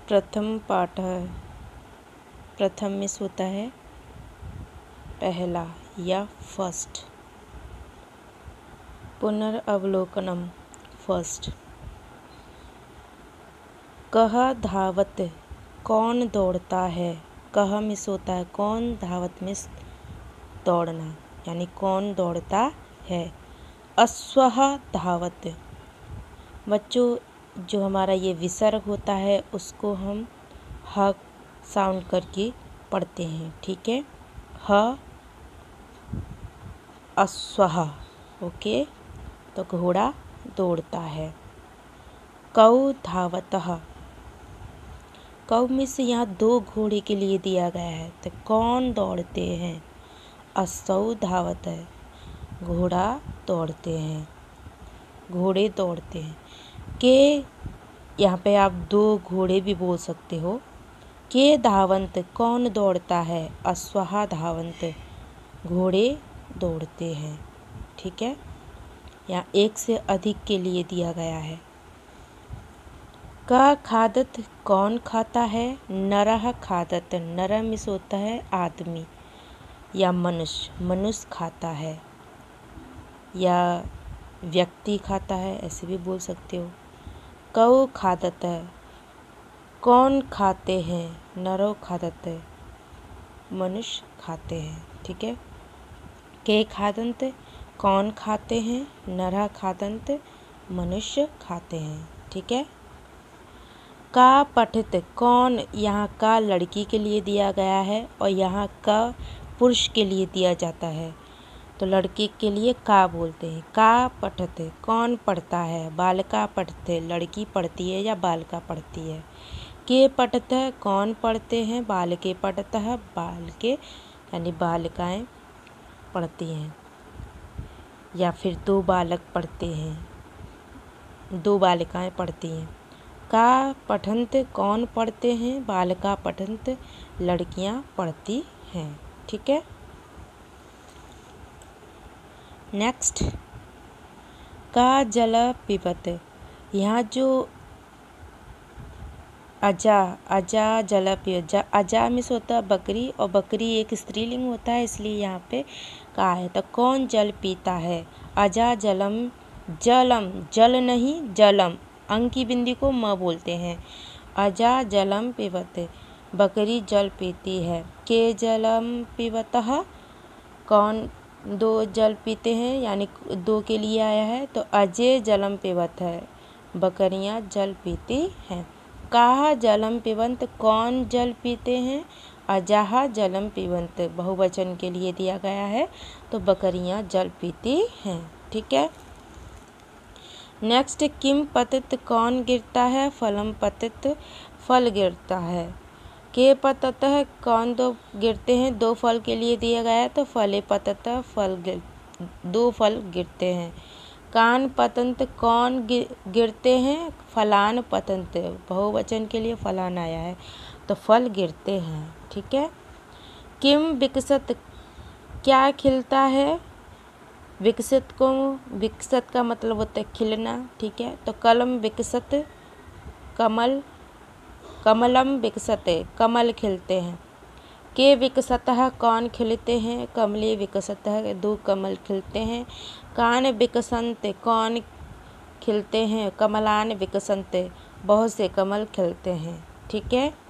प्रथम पाठ है। प्रथम मिस होता है पहला या फर्स्ट। पुनर्वलोकनम फर्स्ट। कह धावत कौन दौड़ता है। कह मिस होता है कौन, धावत मिस दौड़ना, यानी कौन दौड़ता है। अश्वः धावत। बच्चों जो हमारा ये विसर्ग होता है उसको हम ह साउंड करके पढ़ते हैं, ठीक है। ह अश्वः, ओके। तो घोड़ा दौड़ता है। कौ धावतः। कौ मिस यहाँ दो घोड़े के लिए दिया गया है, तो कौन दौड़ते हैं। असौ धावत है, घोड़ा दौड़ते हैं, घोड़े दौड़ते हैं। के यहाँ पे आप दो घोड़े भी बोल सकते हो। के धावंत कौन दौड़ता है। अश्वः धावंत घोड़े दौड़ते हैं, ठीक है। यहाँ एक से अधिक के लिए दिया गया है। का खादत कौन खाता है। नरः खादत। नर मिस होता है आदमी या मनुष्य, मनुष्य खाता है या व्यक्ति खाता है, ऐसे भी बोल सकते हो। कौ खादत है कौन खाते हैं। नरो खादत है मनुष्य खाते हैं, ठीक है। के खादंत कौन खाते हैं। नरः खादंत मनुष्य खाते हैं, ठीक है। का पठित कौन, यहाँ का लड़की के लिए दिया गया है और यहाँ का पुरुष के लिए दिया जाता है, तो लड़की के लिए का बोलते हैं। का पठत कौन पढ़ता है। बालिका पठते लड़की पढ़ती है या बालिका पढ़ती है। के पठत है कौन पढ़ते हैं। बालके पठत है, बालके यानी बालिकाएं पढ़ती हैं या फिर दो बालक पढ़ते हैं, दो बालिकाएं पढ़ती हैं। का पठंत कौन पढ़ते हैं। बालिका पठंत लड़कियां पढ़ती हैं, ठीक है। नेक्स्ट, का जल पिबत। यहाँ जो अजा जल पिबत, अजा मिस होता है बकरी और बकरी एक स्त्रीलिंग होता है, इसलिए यहाँ पे का है। तो कौन जल पीता है। अजा जलम, जलम जल नहीं जलम, अंग की बिंदी को म बोलते हैं। अजा जलम पिबत बकरी जल पीती है। के जलम पिबतः कौन दो जल पीते हैं, यानी दो के लिए आया है, तो अजय जलम पिबत है बकरियां जल पीती हैं। काह जलम पिबंत कौन जल पीते हैं। अजाह जलम पिबंत बहुवचन के लिए दिया गया है, तो बकरियां जल पीती हैं, ठीक है। नेक्स्ट, किम पतित कौन गिरता है। फलम पतित फल गिरता है। के पततः कौन दो गिरते हैं, दो फल के लिए दिया गया है, तो फले पततः दो फल गिरते हैं। कान पतंत कौन गिरते हैं। फलान पतंत बहुवचन के लिए फलान आया है, तो फल गिरते हैं, ठीक है। किम विकसत क्या खिलता है। विकसित का मतलब होता है खिलना, ठीक है। तो कलम विकसत कमल, कमलम विकसत कमल खिलते हैं। के विकसतः कौन खिलते हैं। कमले विकसतः दो कमल खिलते हैं। कान विकसंत कौन खिलते हैं। कमलान विकसंत बहुत से कमल खिलते हैं, ठीक है।